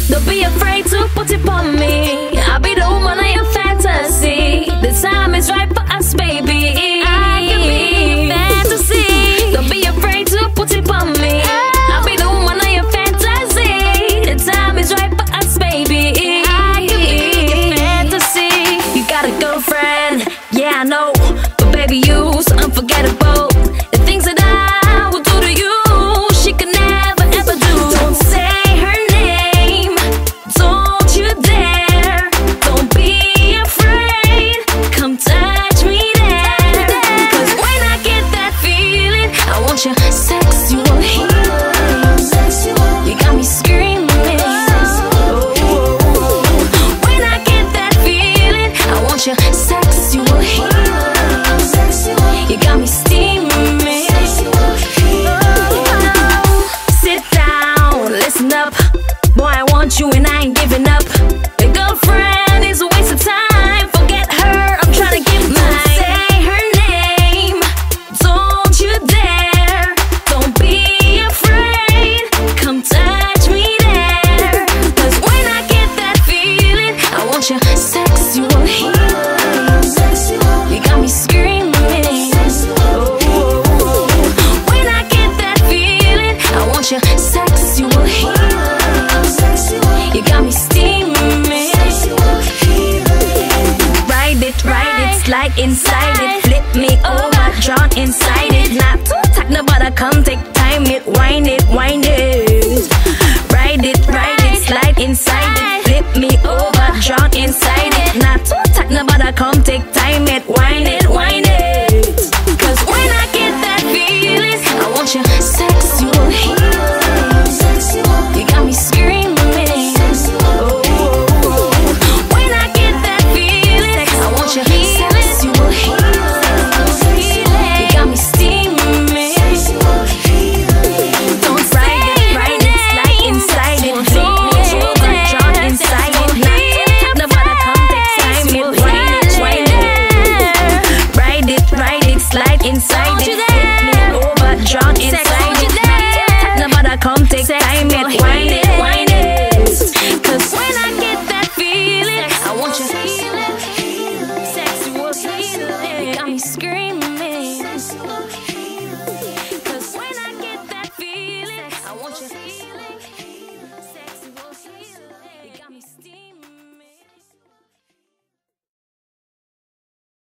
Don't be afraid to put it on me. I'll be the woman of your fantasy. The time is right for us, baby. I can be your fantasy. Don't be afraid to put it on me. I'll be the woman of your fantasy. The time is right for us, baby. I can be your fantasy. You got a girlfriend, yeah I know, but baby you so unforgettable. The things that I will do to you, she could never ever do. Don't say her name, don't you dare. Don't be afraid, come touch me there. Cause when I get that feeling, I want your sexual healing. You got me screaming. When I get that feeling, I want your sexual healing. You got me steaming. Sit down, listen up. Boy, I want you and I ain't giving up. Your girlfriend is a waste of time. Forget her, I'm trying to get mine. Say her name, don't you dare. Don't be afraid, come touch me there. Cause when I get that feeling, I want your sexual healing. You got me screaming. When I get that feeling, I want your sexual healing. You got me steaming. Ride it, slide inside it. Flip me over, drawn inside it. Not too tight, no bother, come take time it. Wind it, wind it. Ride it, slide inside it. Flip me over, drawn inside it. Not too tight, no bother, come take time it. Wind it, wind it. Cause when I get that feeling, I want your sexual healing. You got me screaming. When I get that feeling, I want your sexual healing. You got me steaming. Don't ride it, slide inside it. Flip me over, drawn inside it. Not too tight, no bother, come take time it. Wind it. Ride it, slide inside it. Flip me over, drawn inside it. Not too tight, no bother, come take time it. Wind it, wind it. Cause when I get that feeling, I want your healing. Sexual healing. You got me screaming.